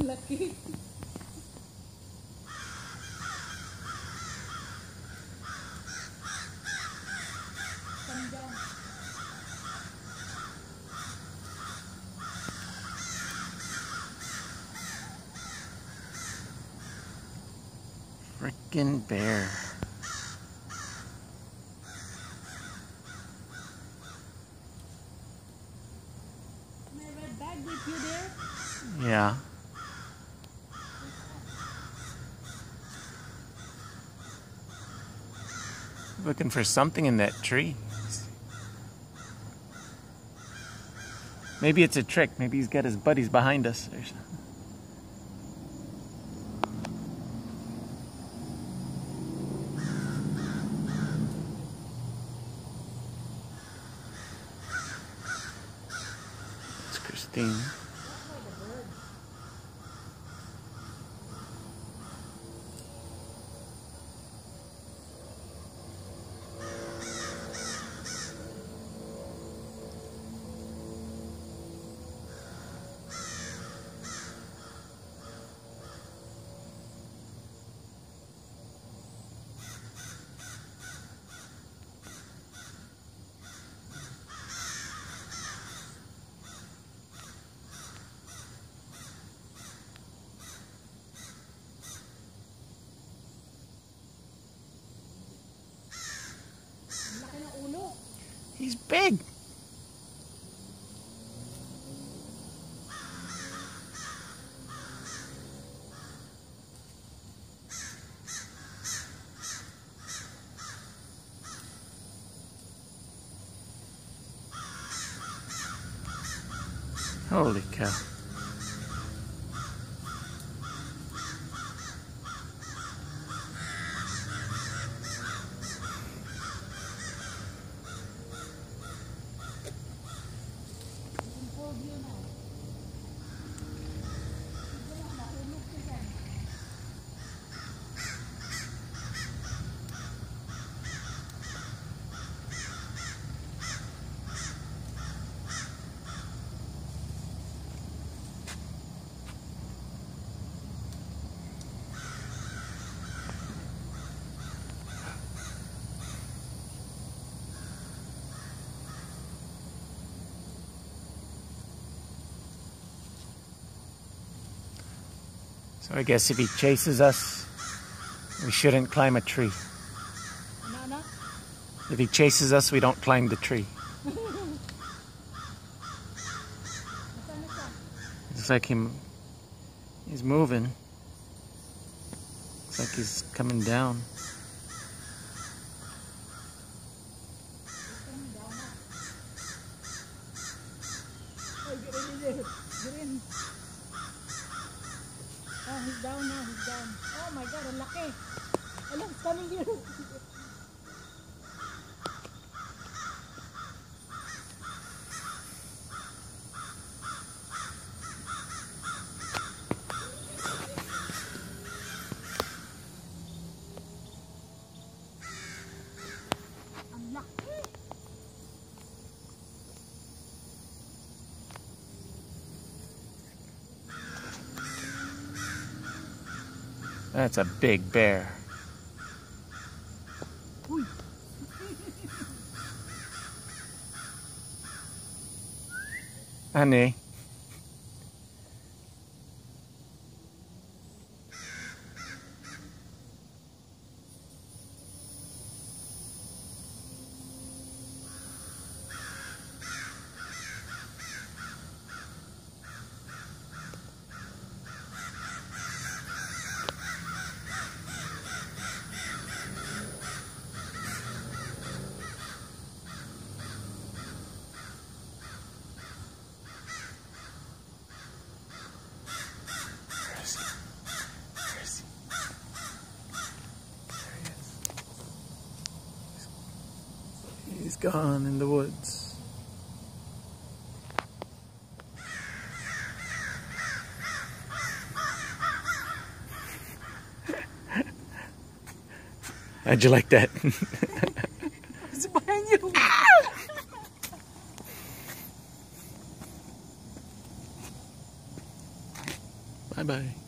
laki. Frickin' bear. My red bag with you there? Yeah. Looking for something in that tree. Maybe it's a trick. Maybe he's got his buddies behind us. It's Christine. He's big. Holy cow. So I guess if he chases us, we shouldn't climb a tree. No. If he chases us, we don't climb the tree. It's like he's moving. It's like he's coming down. Get in. Oh, he's down now. He's down. Oh my God, ang laki. Alam, it's coming here. Ang laki. That's a big bear. Uy. Honey. He's gone in the woods. How'd you like that? It's behind you. Bye-bye.